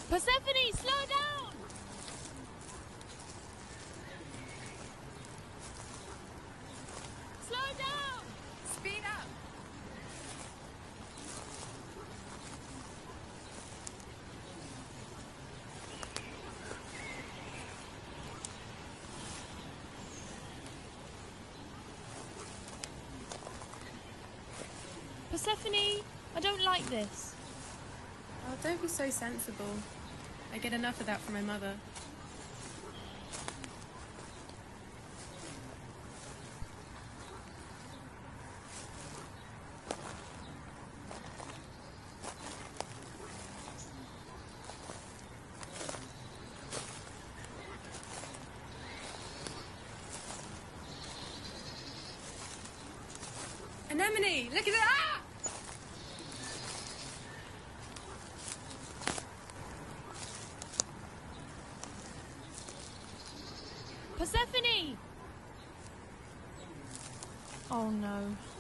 Persephone, slow down! Slow down! Speed up! Persephone, I don't like this. Oh, don't be so sensible. I get enough of that from my mother. Anemone! Look at it! Ah! Persephone! Oh no.